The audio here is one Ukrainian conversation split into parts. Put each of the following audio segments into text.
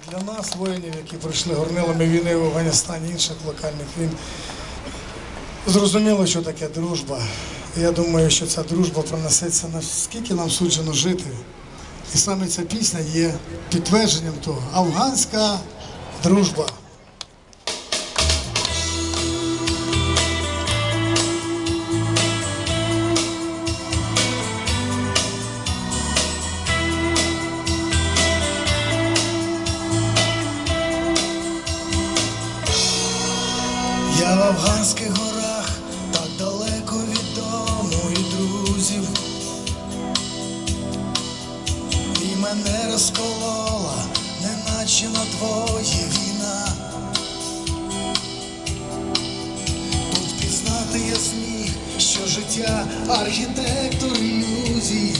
Для нас, воїнів, які пройшли горнилами війни в Афганістані, інших локальних війн, зрозуміло, що таке дружба. Я думаю, що ця дружба пронесеться наскільки нам суджено жити. І саме ця пісня є підтвердженням того. Афганська дружба. Я в афганських горах, так далеко від дому і друзів, і мене розколола, неначе на двоє війна. Тут пізнати я зміг, що життя архітектор ілюзій,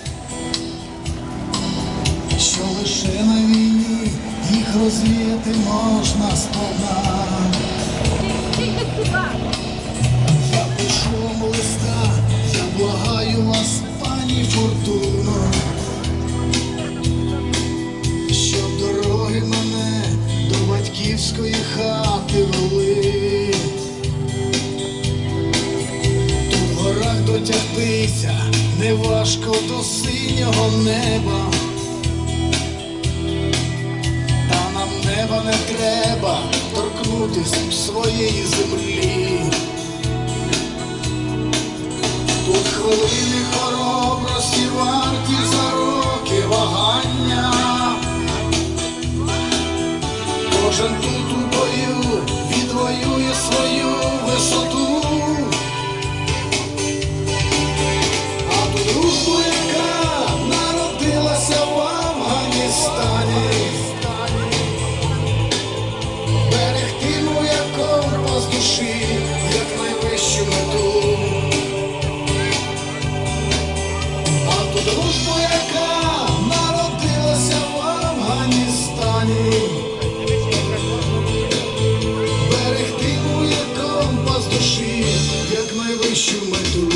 що лише на війні їх розвіяти можна сповна. Я пишу вам листа, я благаю вас, пані Фортуно, щоб дороги мене до батьківської хати вели. Тут в горах дотягтися неважко до синього неба, та нам неба не треба торкнутись своєї землі. Тут хвилини хоробрості варті за роки вагання. Кожен тут у бою відвоює свою висоту. А ту дружбу, яка народилася в Афганістані, берегтиму як компас душі, як найвищу мету. А ту дружбу, яка народилася в Афганістані, берегтиму як компас душі, як найвищу мету.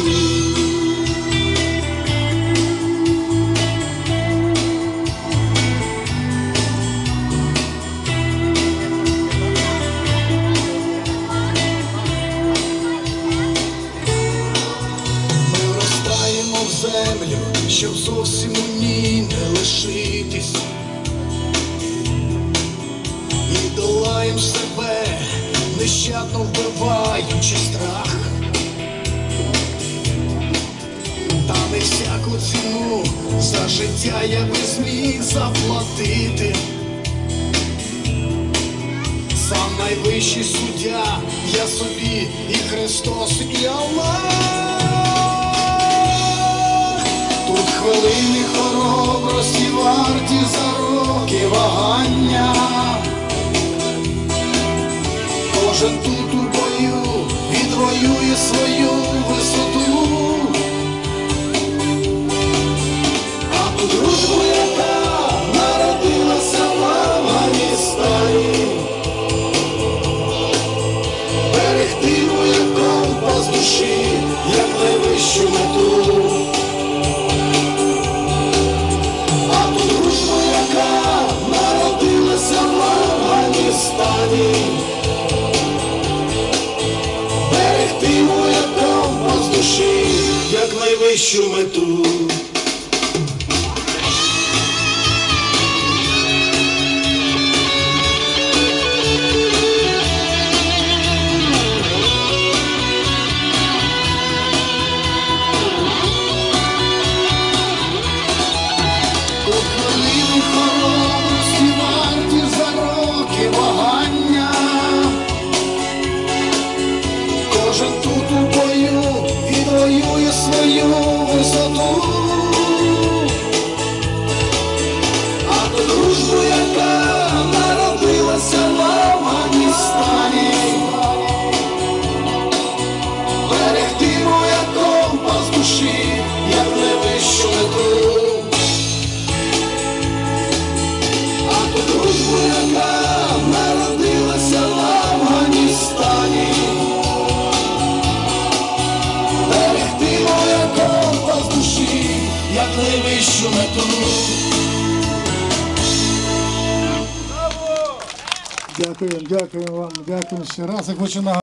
Землю, щоб зовсім у ній не лишитись, і долаєм себе, нещадно вбиваючи страх. Та не всяку ціну за життя я би зміг заплатити. Сам найвищий суддя, я собі і Христос, і Аллах. Тут хвилини хоробрості варті за роки вагання. Кожен тут у бою відвоює свою висоту. А ту дружбу, яка народилася в Афганістані, берегтиму як компас душі, як найвищу мету. Берегтиму як компас душі, як найвищу мету. Тут хвилини хоробрості варті за роки вагання. Кожен тут у бою відвоює свою висоту. Дякую вам, дякую ще раз. Я хочу нагадати.